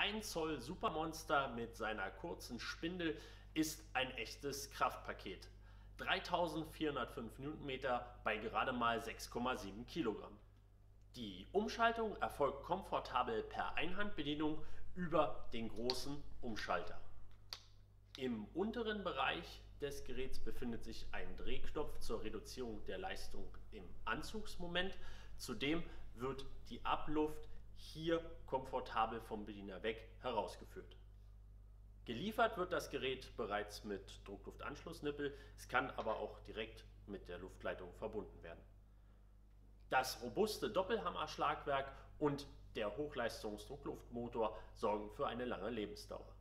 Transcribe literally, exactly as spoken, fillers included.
ein Zoll Supermonster mit seiner kurzen Spindel ist ein echtes Kraftpaket. dreitausendvierhundertfünf Newtonmeter bei gerade mal sechs Komma sieben Kilogramm. Die Umschaltung erfolgt komfortabel per Einhandbedienung über den großen Umschalter. Im unteren Bereich des Geräts befindet sich ein Drehknopf zur Reduzierung der Leistung im Anzugsmoment. Zudem wird die Abluft hier komfortabel vom Bediener weg herausgeführt. Geliefert wird das Gerät bereits mit Druckluftanschlussnippel, es kann aber auch direkt mit der Luftleitung verbunden werden. Das robuste Doppelhammerschlagwerk und der Hochleistungs-Druckluftmotor sorgen für eine lange Lebensdauer.